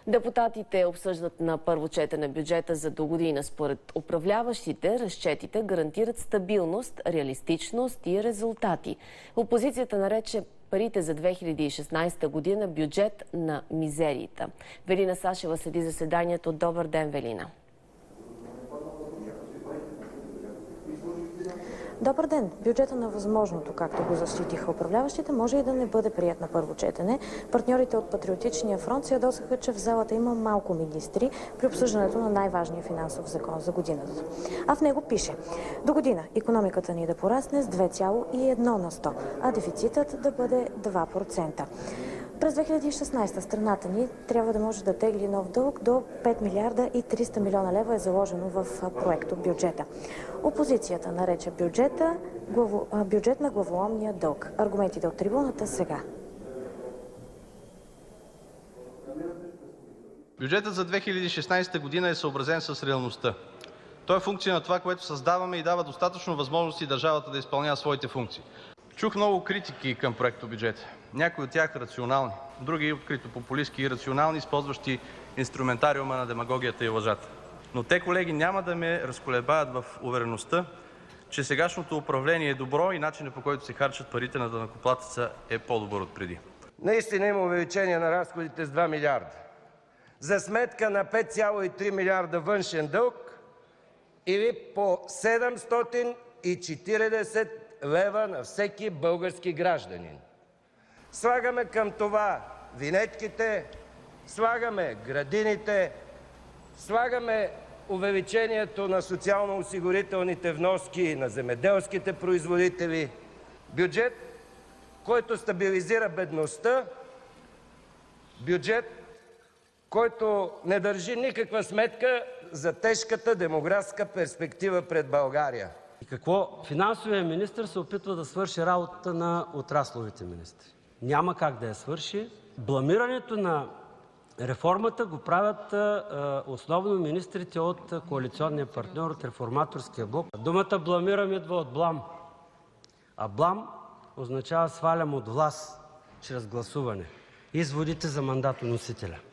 Депутатите обсъждат на първо четене бюджета за догодина. Според управляващите, разчетите гарантират стабилност, реалистичност и резултати. Опозицията нарече парите за 2016 година бюджет на мизерията. Велина Сашева следи заседанието. Добър ден, Велина. Добър ден! Бюджета на възможното, както го защитиха управляващите, може и да не бъде прият на първо четене. Партньорите от Патриотичния фронт се ядосаха, че в залата има малко министри при обсъждането на най-важния финансов закон за годината. А в него пише: до година икономиката ни да порасне с 2,1%, а дефицитът да бъде 2%. През 2016 страната ни трябва да може да тегли нов дълг до 5 милиарда и 300 милиона лева е заложено в проекто бюджета. Опозицията нарече бюджет на главоломния дълг. Аргументите от трибуната сега. Бюджетът за 2016 година е съобразен с реалността. Той е функция на това, което създаваме и дава достатъчно възможности държавата да изпълнява своите функции. Чух много критики към проектобюджета. Някои от тях рационални, други открито популистки и рационални, използващи инструментариума на демагогията и лъжата. Но те, колеги, няма да ме разколебаят в увереността, че сегашното управление е добро и начинът, по който се харчат парите на данъкоплатеца, е по-добър от преди. Наистина има увеличение на разходите с 2 милиарда. За сметка на 5,3 милиарда външен дълг или по 740 лева на всеки български гражданин. Слагаме към това винетките, слагаме градините, слагаме увеличението на социално-осигурителните вноски на земеделските производители. Бюджет, който стабилизира бедността, бюджет, който не държи никаква сметка за тежката демографска перспектива пред България. И какво? Финансовият министър се опитва да свърши работата на отрасловите министри. Няма как да я свърши. Бламирането на реформата го правят основно министрите от коалиционния партньор, от реформаторския блок. Думата бламирам идва от блам. А блам означава свалям от власт чрез гласуване. Изводите за мандатоносителя.